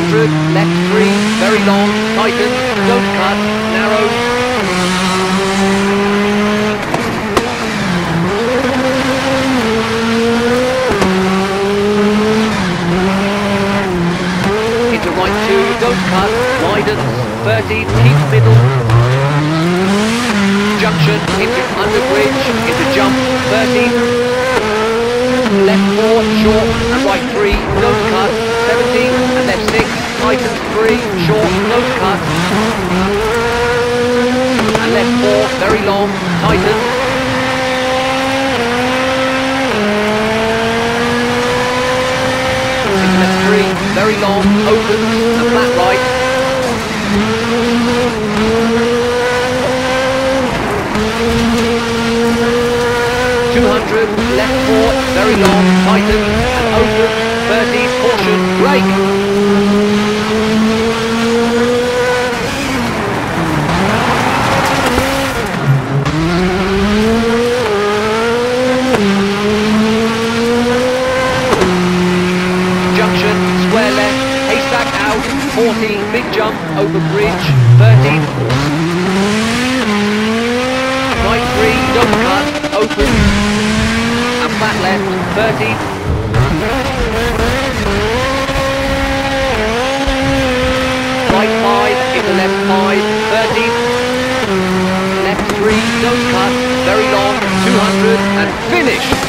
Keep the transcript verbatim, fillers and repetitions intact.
hundred, left three, very long, tighten, don't cut, narrow. Into right two, don't cut, widens, thirty, keep middle. Junction, into under bridge, into jump, thirty. Left four, short, and right three, don't cut, seventy, and left six, tighten three, short, don't cut. And left four, very long, tighten. Into left three, very long, open, and flat right. two hundred, left four, very long, tighten, and open, thirty, caution, brake. Junction, square left, haystack out, forty, big jump, over bridge, thirty. Right three, don't cut, open. Flat left, thirty. Right five, into left five, thirty. Left three, don't cut, very long, two hundred, and finish.